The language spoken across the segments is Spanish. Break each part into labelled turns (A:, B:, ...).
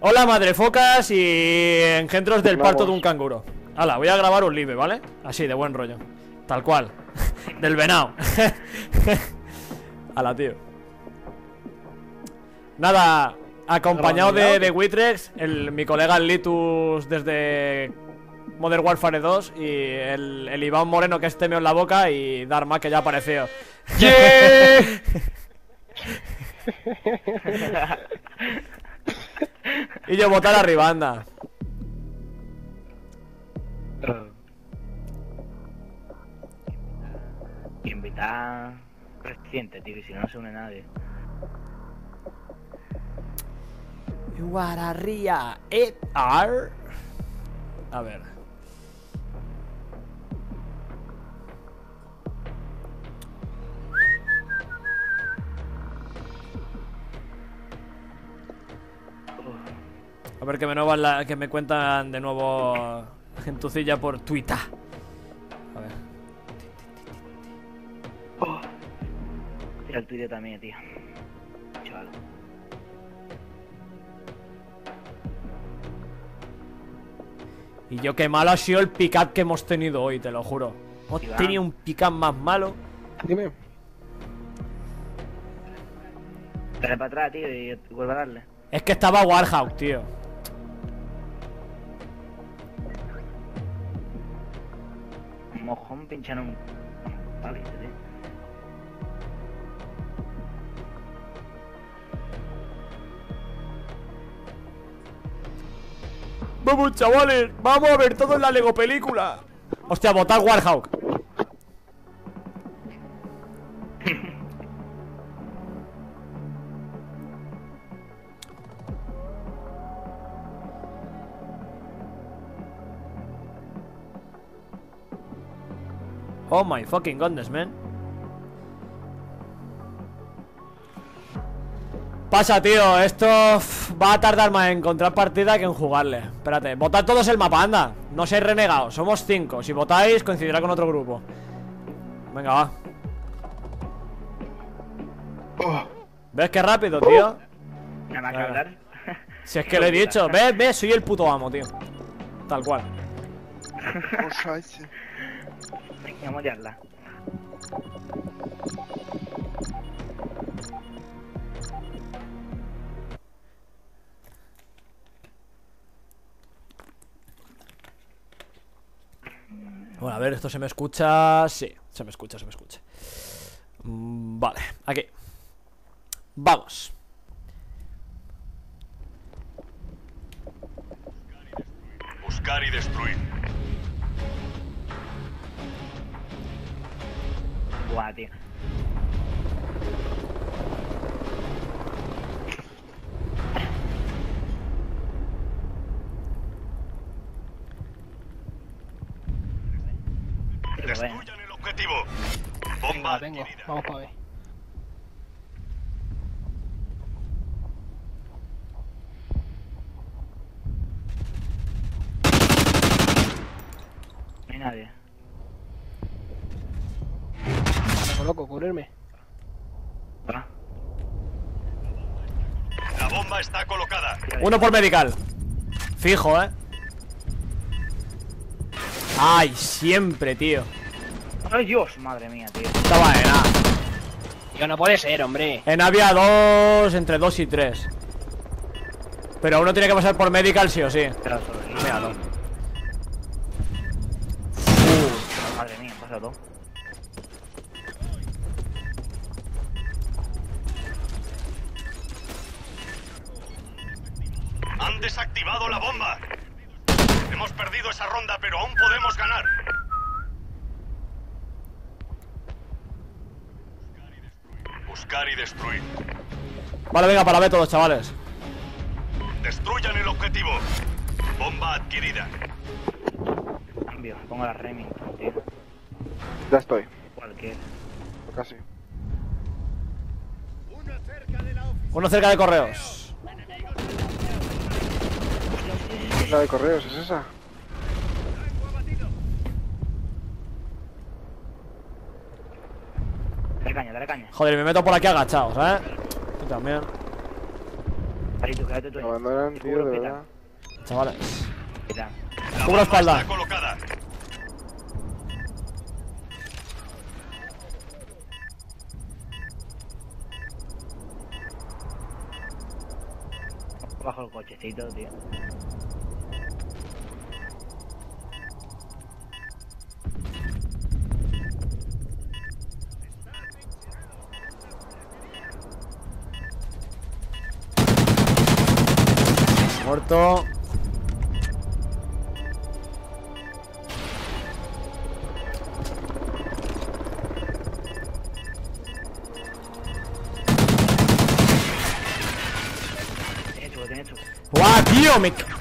A: Hola, madrefocas y engendros del parto de un canguro. Hala, voy a grabar un live, ¿vale? Así, de buen rollo. Tal cual. Del venado. Hala, tío. Nada, acompañado de Witrex, mi colega el Litus desde Modern Warfare 2 y el Iván Moreno que es temeo en la boca y Dharma que ya apareció.
B: ¡Yeah!
A: Y yo votar arriba, anda.
C: Invitar reciente, tío, y si no, no se une nadie.
A: Guararría et ar. A ver. A ver que me cuentan de nuevo gentucilla por Twitter. A ver.
C: Tira el tuyo también, tío. Chaval.
A: Y yo qué malo ha sido el pick-up que hemos tenido hoy, te lo juro. Hemos tenido un pick-up más malo.
B: Dime.
C: Dale para atrás, tío, y vuelve a darle.
A: Es que estaba Warhawk, tío.
C: Un mojón pinchando un palito, tío.
A: Vamos, chavales, vamos a ver todo en la Lego película. Hostia, votar Warhawk. Oh my fucking goodness, man. Pasa, tío, esto va a tardar más en encontrar partida que en jugarle. Espérate, votad todos el mapa, anda. No seáis renegados, somos 5. Si votáis, coincidirá con otro grupo. Venga, va. ¿Ves qué rápido, tío?
C: Nada más que hablar.
A: Si es que lo he dicho, ves, soy el puto amo, tío. Tal cual.
C: Vamos a hallarla.
A: Bueno, a ver, ¿esto se me escucha? Sí, se me escucha, se me escucha. Vale, aquí. Vamos.
D: Buscar y destruir.
C: Buah, tío.
D: Destruyan el objetivo. Bomba
B: Vengo,
D: adquirida.
B: vamos para ver.
C: No hay nadie.
B: Me coloco, cubrirme.
C: Ah,
D: La bomba está colocada.
A: Uno por medical. Fijo, Ay, siempre, tío.
C: ¡ay, Dios! Madre mía, tío.
A: Estaba en A.
B: Tío, no puede ser, hombre.
A: En A había dos, entre 2 y 3. Pero uno tiene que pasar por medical sí o sí.
C: Pero solo sí.
A: Míralo.
C: Madre mía, pasa todo.
D: Han desactivado la bomba. Hemos perdido esa ronda, pero aún podemos ganar. Buscar y destruir.
A: Vale, venga, para ver todos, chavales.
D: Destruyan el objetivo. Bomba adquirida.
C: Cambio, pongo la Remington, tío.
E: Ya estoy,
C: Cualquier.
E: casi.
A: Uno cerca de correos.
E: La de correos, ¿es esa?
C: Dale caña, dale caña.
A: Joder, me meto por aquí agachado, ¿sabes? Tú también.
C: Carito, quédate tú
E: Me
C: ahí.
E: abandonan,
C: Te
E: tío,
C: cubro,
E: de
C: peta,
E: verdad.
A: Chavales.
C: peta.
D: La
A: Cubro
D: bomba
A: espalda.
D: está colocada.
C: Bajo el cochecito, tío.
A: Muerto.
C: Tiene hecho.
A: ¡Guau, tío! Me... ¡Qué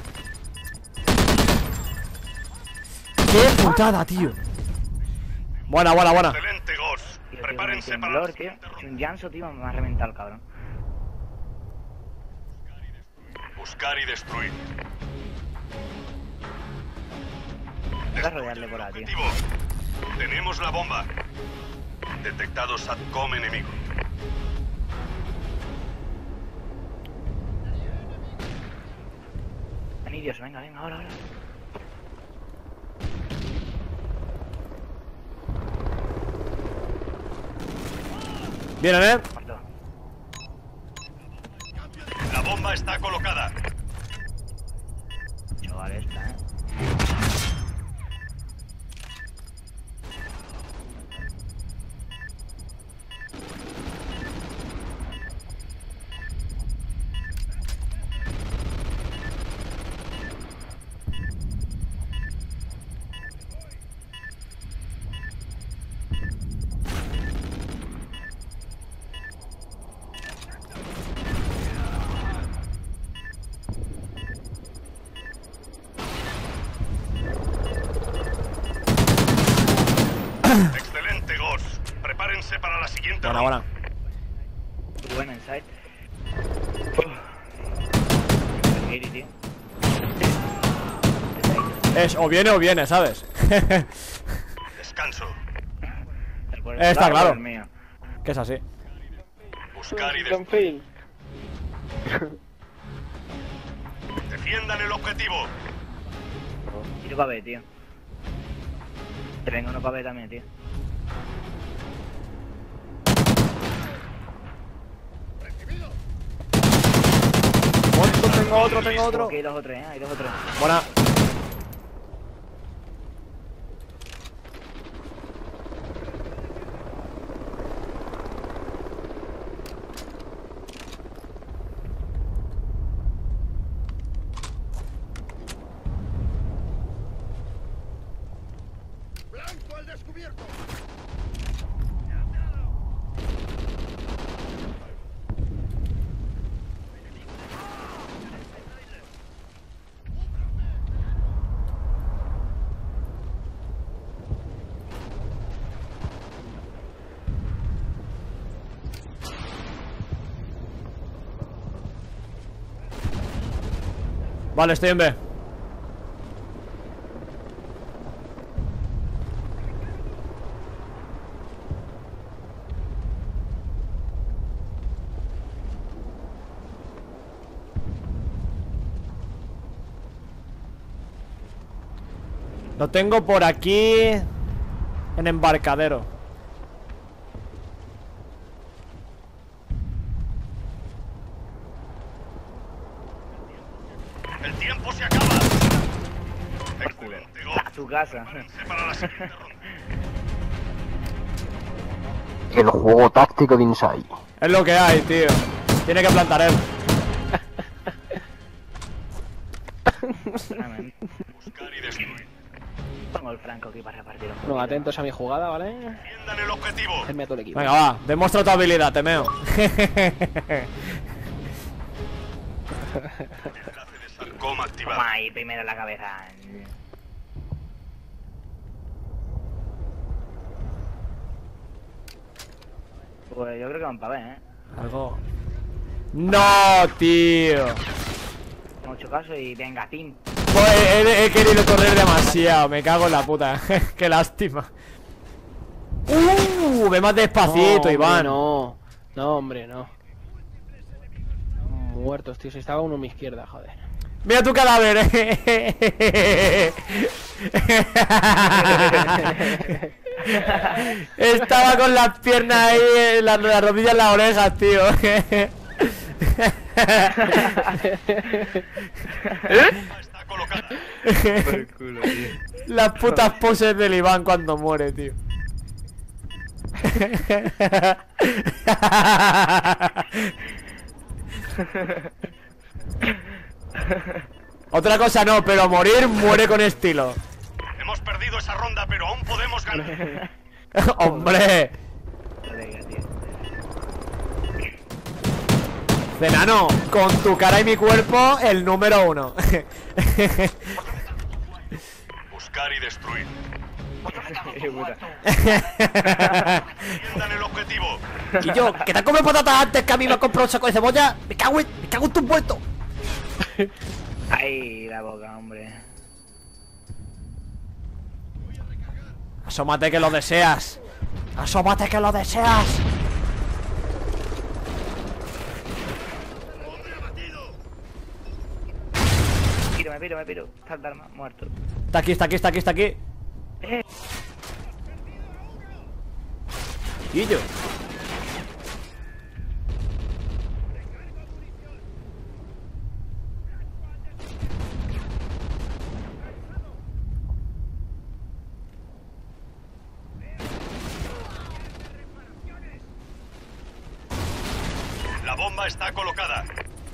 A: putada, tío! Buena, buena, buena.
D: Excelente, Ghost.
C: Tío,
D: Prepárense
C: un
D: para la
C: temblor, tío.
D: siguiente
C: Es un
D: ronda.
C: llanzo, tío, me ha reventado el cabrón.
D: Buscar y destruir.
C: Voy a rodearle por ahí, tío.
D: Objetivo. Tenemos la bomba. Detectado SATCOM enemigo.
C: Anillos, venga, ahora.
A: Vienen,
C: Muerto.
D: La bomba está colocada.
C: Chaval, esta,
D: Excelente, Ghost. Prepárense para la siguiente
A: Buena,
D: ronda.
A: buena.
C: Muy buena inside. Giri, tío.
A: Es o viene, ¿sabes?
D: Descanso.
A: Está claro.
C: El mío.
A: Que es así.
D: Buscar y
E: Don't
D: destruir.
E: fail.
D: Defiendan el objetivo.
C: Tiro para B, tío. Te vengo uno para B también, tío.
A: Muerto, tengo otro.
C: Ok, hay dos o tres, hay dos o tres.
A: Buena.
D: Blanco al descubierto.
A: Vale, estoy en B. Lo tengo por aquí en embarcadero.
D: El tiempo se acaba. Excelente,
C: A
D: Ghost.
C: tu casa.
D: Prepárense para la siguiente ronda.
F: El juego táctico de Inside.
A: Es lo que hay, tío. Tiene que plantar él.
D: Buscar y destruir.
C: Pongo el franco aquí para repartir un
B: Bueno,
C: poquito.
B: atentos a mi jugada, ¿vale?
D: Defiendan el objetivo.
B: Hacerme a todo el equipo.
A: Venga, va. Demuestra tu habilidad, temeo.
D: Enlace de SATCOM activado.
C: Toma ahí, primero en la cabeza. Pues yo creo que van para ver,
A: Algo. ¡No, tío!
C: Mucho caso y venga, team.
A: Pues he querido correr demasiado. Me cago en la puta. Qué lástima. Ve más despacito,
B: No,
A: Iván.
B: hombre, no, hombre, no. muertos, tío. Si estaba uno a mi izquierda, joder.
A: Mira tu cadáver. Estaba con las piernas ahí, las rodillas en las orejas, tío.
D: Está colocada.
C: Por culo, tío.
A: Las putas poses del Iván cuando muere, tío. Otra cosa no, pero morir muere con estilo.
D: Hemos perdido esa ronda, pero aún podemos ganar.
A: ¡Hombre!
C: Joder, tío.
A: Cenano, con tu cara y mi cuerpo, el número 1.
D: Buscar y destruir.
C: Puta.
D: Defiendan el objetivo.
A: Y yo, que te has comido patatas antes que a mí me has comprado un saco de cebolla. Me cago en tus muertos.
C: Ay, la boca, hombre.
A: Asómate que lo deseas. Asómate que lo deseas.
C: Me piro. Está el Dharma, muerto.
A: Está aquí, está aquí, está aquí, está aquí. Y yo.
D: La bomba está colocada.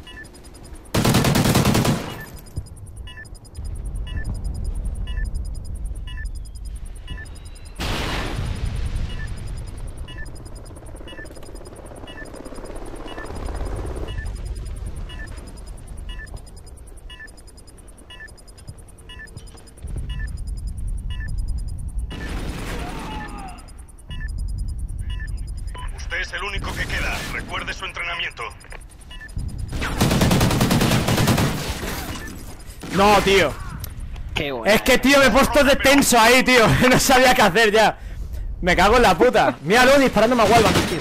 D: Usted es el único que queda. Recuerde su entrenamiento.
A: No, tío.
B: Qué bueno.
A: Es que, tío, me he puesto de tenso ahí, tío. No sabía qué hacer ya. Me cago en la puta. Míralo disparándome a Wallbang, tío.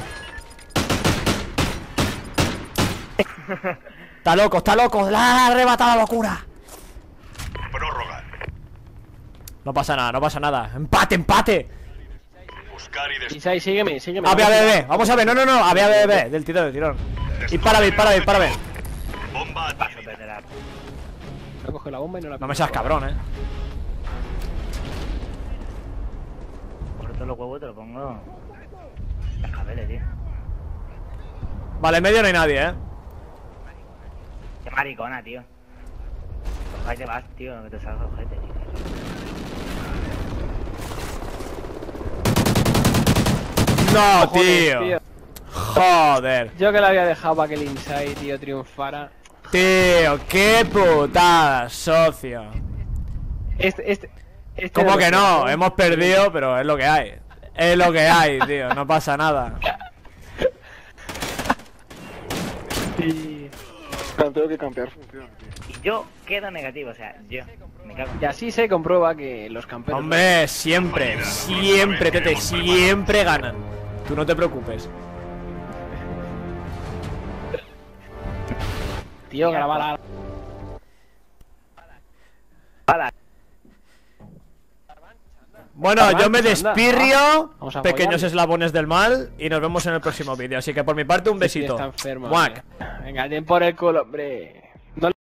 A: Está loco. La ha arrebatado la locura.
D: Prórroga.
A: No pasa nada. Empate.
D: Buscar y destruir.
B: Isai, sígueme.
A: A ver. Vamos a ver, no. A ver. Del tirón. Dispara.
D: Bomba
C: Paso,
D: adquirida.
C: perderá.
B: No coge la bomba y no la
A: No me seas cabrón,
C: Corto los huevos, te lo pongo. Las cabeles, tío.
A: Vale, en medio no hay nadie,
C: Qué maricona, tío. Pues ahí te vas, tío, que te salga el ojete, tío.
A: No,
B: Joder,
A: tío. Joder.
B: Yo que la había dejado para que el Inside, tío, triunfara.
A: Tío, qué putada, socio.
B: Este
A: ¿Cómo que no? Hemos perdido, pero es lo que hay. Es lo que hay, tío. No pasa nada.
B: Sí.
E: Cuando tengo que campear funciona, tío.
C: Y yo quedo negativo, o sea, yo. Me cago en...
B: Y así se comprueba que los campeones...
A: Hombre, siempre, Tete, siempre ganan. Tú no te preocupes.
B: Tío, graba la...
A: Bueno, yo me despirrio.
B: Vamos a
A: Pequeños
B: follar.
A: eslabones del mal. Y nos vemos en el próximo vídeo. Así que por mi parte, un besito.
B: Está enfermo.
A: Muac.
B: Venga, den por el culo, hombre.